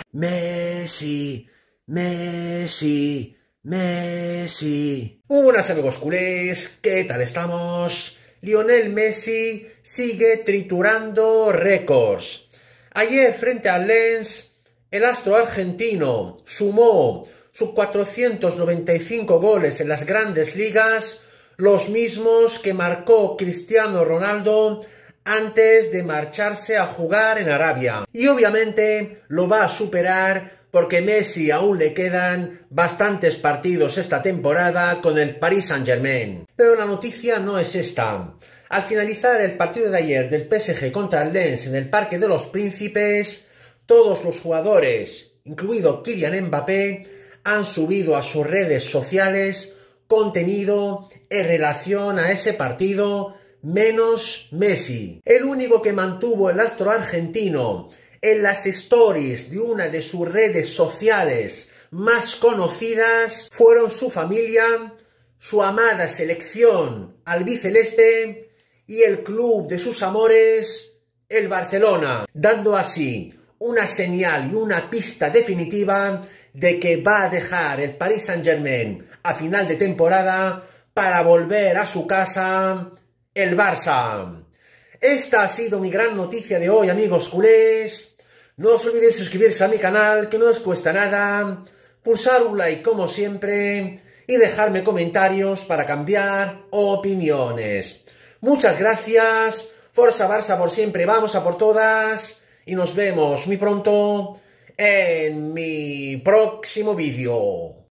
Messi, Messi, Messi. Muy buenas amigos culés, ¿qué tal estamos? Lionel Messi sigue triturando récords. Ayer frente al Lens, el astro argentino sumó sus 495 goles en las grandes ligas, los mismos que marcó Cristiano Ronaldo antes de marcharse a jugar en Arabia. Y obviamente lo va a superar porque Messi aún le quedan bastantes partidos esta temporada con el Paris Saint-Germain. Pero la noticia no es esta. Al finalizar el partido de ayer del PSG contra el Lens en el Parque de los Príncipes, todos los jugadores, incluido Kylian Mbappé, han subido a sus redes sociales contenido en relación a ese partido, menos Messi. El único que mantuvo el astro argentino en las stories de una de sus redes sociales más conocidas fueron su familia, su amada selección albiceleste y el club de sus amores, el Barcelona, dando así una señal y una pista definitiva de que va a dejar el Paris Saint-Germain a final de temporada para volver a su casa, el Barça. Esta ha sido mi gran noticia de hoy, amigos culés. No os olvidéis suscribirse a mi canal, que no os cuesta nada, pulsar un like como siempre y dejarme comentarios para cambiar opiniones. Muchas gracias, Forza Barça por siempre, vamos a por todas y nos vemos muy pronto en mi próximo vídeo.